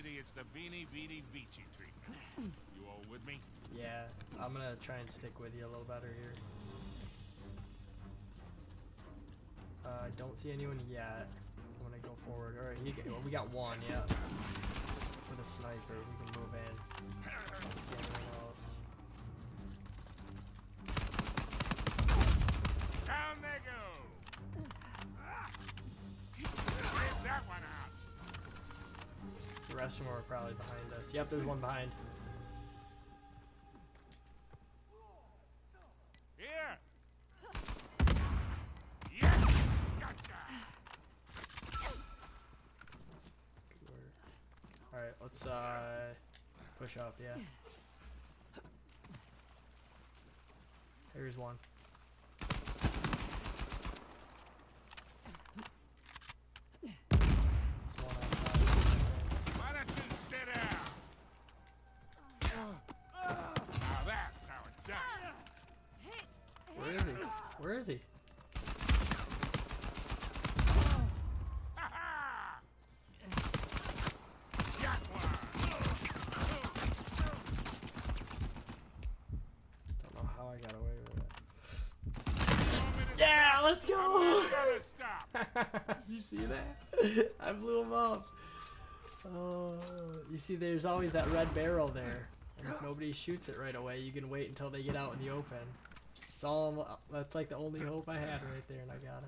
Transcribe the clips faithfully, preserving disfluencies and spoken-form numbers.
tragedy, it's the Vini Vidi Vici treatment. You all with me? Yeah, I'm gonna try and stick with you a little better here. Uh, I don't see anyone yet. I'm gonna go forward. Alright, we got one, yeah. With a sniper, we can move in. I don't see anything else. Down they go! Get that one out! The rest of them are probably behind us. Yep, there's one behind. Here! Yes! Gotcha! Alright, let's uh push up, yeah. Here's one. Why don't you sit down? Now that's how it's done. Where is he? Where is he? Ha ha! Got one! Don't know how I got away with it. Want me to Yeah, stop? let's go! I'm not gonna stop. Did you see that? I blew him up. Oh, you see, there's always that red barrel there. And if nobody shoots it right away, you can wait until they get out in the open. It's all. That's like the only hope I had right there, and I got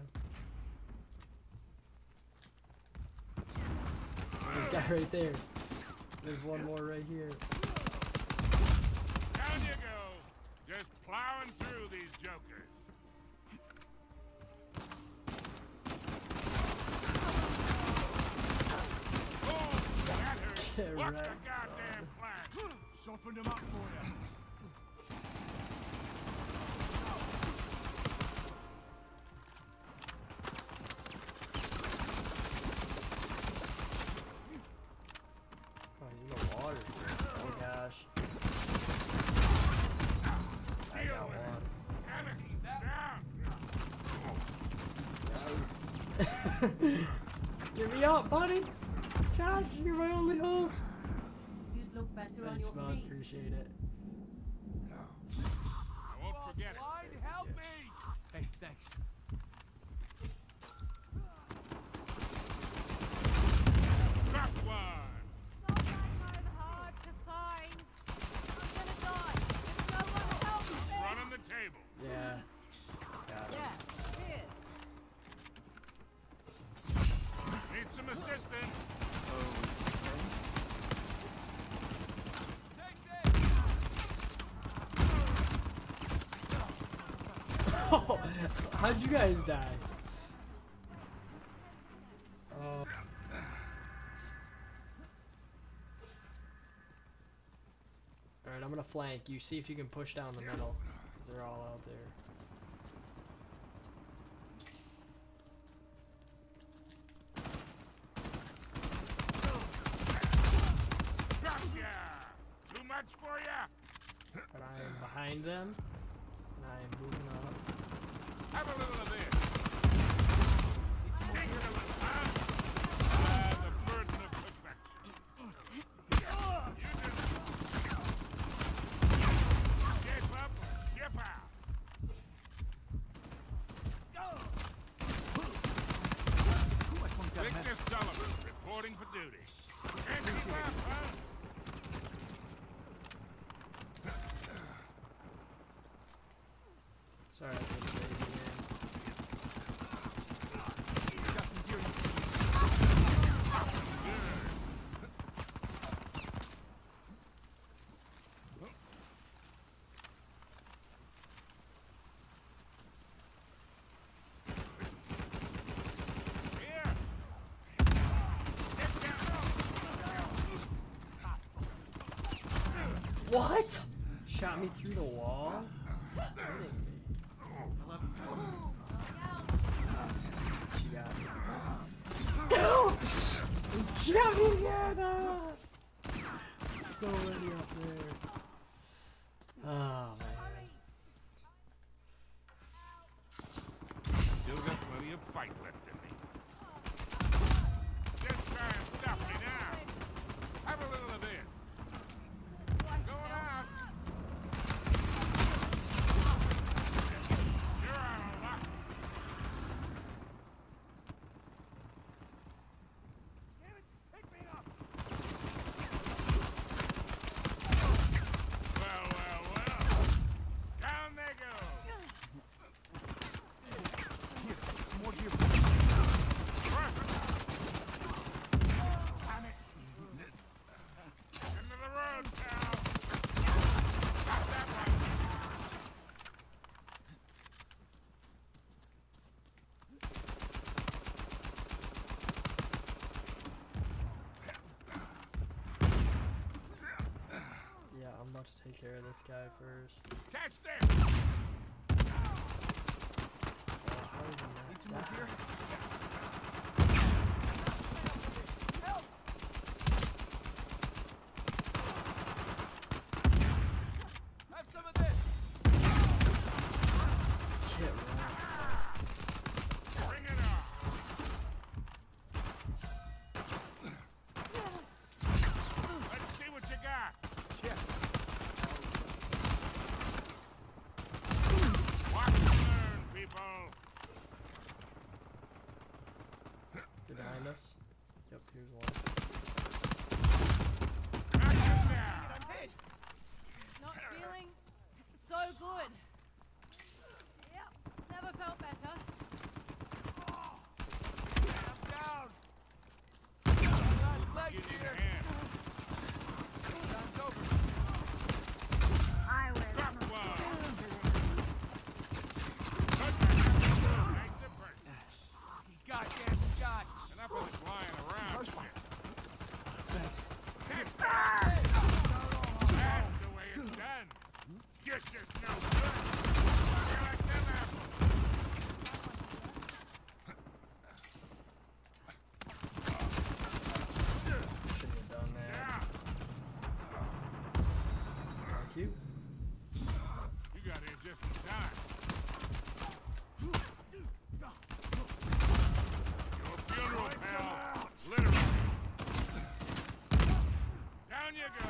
him. There's a guy right there. There's one more right here. Down you go. Just plowing through these jokers. Oh, that hurt. Get What's the wrecked, goddamn plan? Soften them up for you. Oh, he's in the water. Oh gosh. I got one. Damn it, down. Yikes. Get me up, buddy. Josh, you're my only hope. You'd look better on Thanks, your Mom. feet. Appreciate it. I won't forget it. Help me! Hey, thanks. Drop one. Not like I'm hard to find. I'm gonna die. If no one helps me. Run on the table. Yeah. Got it. Yeah, it is. Need some assistance. Oh, how'd you guys die? Oh. Alright, I'm gonna flank. You see if you can push down the middle. Because they're all out there. Drop ya. Too much for ya. But I am behind them. And I am moving up. Have a little of this. Take a little, huh? Ah, the burden of perfection. You just shape up, ship out. Victor Sullivan reporting for duty. Can't keep up, huh? Sorry, I couldn't save you, man. Here. Get down. What? Shot me through the wall? Kidding me. She got me. No! She got me again! Ah! So already up there. Oh man. Still got plenty of fight left in me. Just try and stop me now. care of this guy first. Catch this! Oh, how did he not Need some help die? here? Help! Have some of this. Shit, rats. Bring it on! Let's see what you got! Yeah. Watch and learn, people! Behind us. Yep, here's one. Back in there! I'm hit. Not feeling so good. Yep, never felt better. I'm down. Last leg Get in here. hand. Time's over. Drop one! Nice and person. You goddamn shot. Enough of this lying around shit. Thanks. Catch that! That's the way it's done. You're just no good. Here I come after. Shouldn't have done that. Yeah, Thank you. you got here just in time. Your funeral, pal. Literally. Down you go.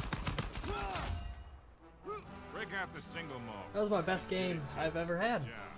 Break out the single malt. That was my best game I've ever had. Job.